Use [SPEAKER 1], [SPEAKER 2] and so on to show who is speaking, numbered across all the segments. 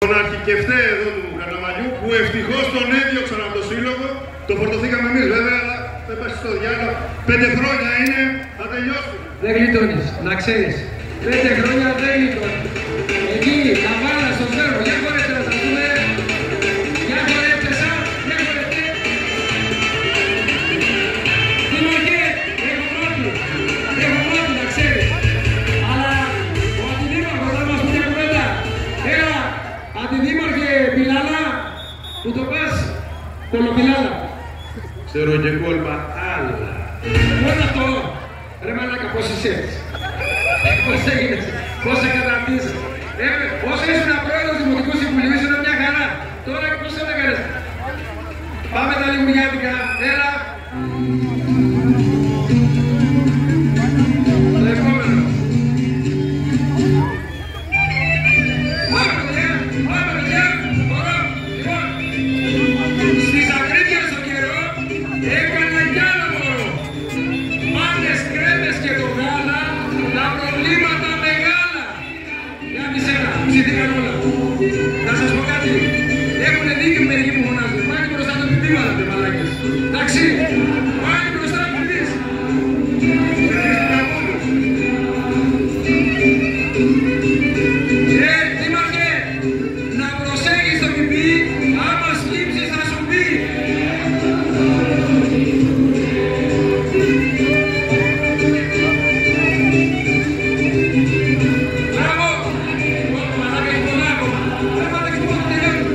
[SPEAKER 1] Τον αρχικευτέ εδώ του Καρναβαλιού που ευτυχώς τον έδιωξαν από το σύλλογο. Το φορτωθήκαμε εμείς βέβαια, αλλά δεν πέσει στο διάλογο. 5 χρόνια είναι, θα τελειώσουμε.
[SPEAKER 2] Δεν γλιτώνεις, να ξέρεις. 5 χρόνια δεν γλιτώνεις. Εκεί, καβάλα στο σφαίρο, για χωρέστε να τα δούμε. Για χωρέστε σαν, για χωρέστε. Δημαρχέ, έχω πρώτη, να ξέρεις. Αλλά ο αντιδήμαρχος θα μας πει μια κουβέντα. Έλα, αντιδήμαρχε Πιλάλα, που το πας, Κολοπιλάλα.
[SPEAKER 1] Ξέρω και κόλπα άλλα.
[SPEAKER 2] Μόνο αυτό. Ρε μαλάκα, πώς είσαι έτσι. Πώς έγινες, πώς σε καταρτήσεις. Όσο ήσουν πρόεδρος Δημοτικού Συμβουλίου, ήσουν μια χαρά. Τώρα πώς σε έκανες. Πάμε τα λιγουριάτικα. Έλα. Το επόμενο. Πάμε παιδιά. Ωραία. Λοιπόν, στις ακρίβειες στο καιρό έκανα κι άλλο μωρό. Μάνες, κρέμες και το γάλα, τα προβλήματα μεγάλα. Για μισένα, ψηθήκαν όλα. Να σας πω κάτι. Έχουνε δίκιο μερικοί που φωνάζουν. Πάνε μπροστά το πιπί βάλατε μαλάκες. Εντάξει. Πάνε μπροστά το πιπίς. Δήμαρχε, να προσέχεις το πιπί, άμα σκύψεις θα σου πει. Μπράβο! Μαλάκα έχει πολλά ακόμα. Δεν πάτε και πότε τελειώνει.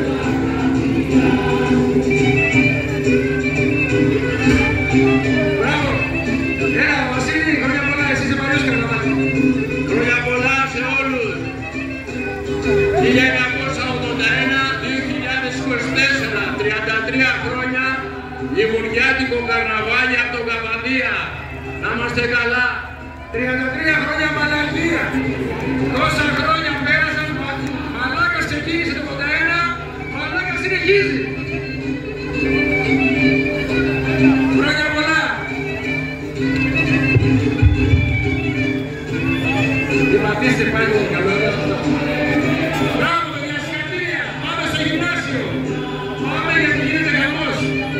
[SPEAKER 2] Μπράβο! Έλα, Βασίλη, χρόνια πολλά, εσύ είσαι παλιός Καρναβάλι.
[SPEAKER 1] Χρόνια πολλά σε όλους. 1981-2024, 33 χρόνια λιγουριάτικο καρναβάλι από τον Καβαδία. Να είμαστε καλά.
[SPEAKER 2] 33 χρόνια μαλακία. Τόσα χρόνια πέρασαν, μαλάκας ξεκίνησε το 81, μαλάκας συνεχίζει. Χρόνια πολλά. Δηματίστε πάλι το καλό. Μπράβο παιδιά, συγχαρητήρια. Πάμε στο γυμνάσιο. Πάμε γιατί γίνεται χαμός.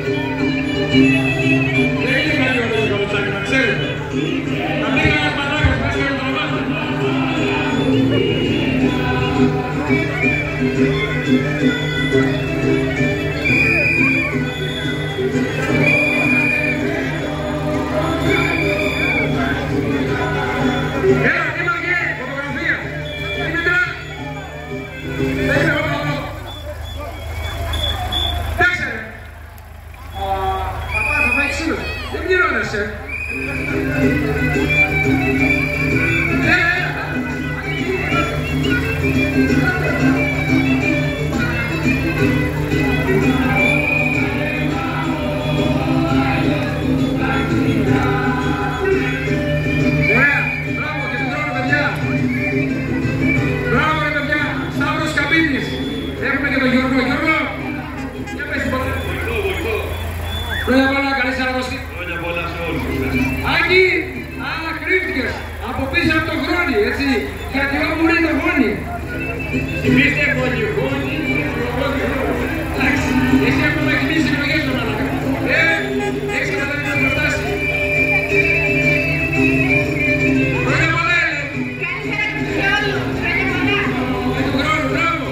[SPEAKER 2] Δεν είναι καλή ώρα το καλοτσάκι, να ξέρετε. Να μην κάνεις μαλάκας, να είσαι το μάθημα. Έλα, Δήμαρχε, φωτογραφία. Δήμητρα. Δεν είμαι εγώ εδώ. Εντάξει ρε. Παπά, θα πάει ξύλο. Δεν πληρώνεσαι. Ωραία, μπράβο και την τρώνε παιδιά. Μπράβο ρε παιδιά, Σταύρος Καμπίνης. Έχουμε και τον Γιώργο. Γιώργο, για πες την ποτέ. Χρόνια πολλά, καλή σαραγωστή.
[SPEAKER 1] Χρόνια πολλά σε όλους.
[SPEAKER 2] Άκη, κρύφτηκες από πίσω από το χρόνι, έτσι, γιατί όπου είναι το γόνι.
[SPEAKER 1] Θυμήστε γόνι.
[SPEAKER 2] Εντάξει, εσύ ακόμα έχεις μείνει επιλογές του μαλάκα. Έχεις καταλάβει να προτάσει. Χρόνια πολλά, με τον χρόνο, μπράβο.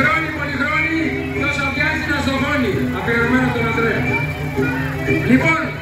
[SPEAKER 2] Πολυχρόνη, ποιος αδειάζει να στο γόνι. Αφιερωμένο στον Αντρέα. Λοιπόν,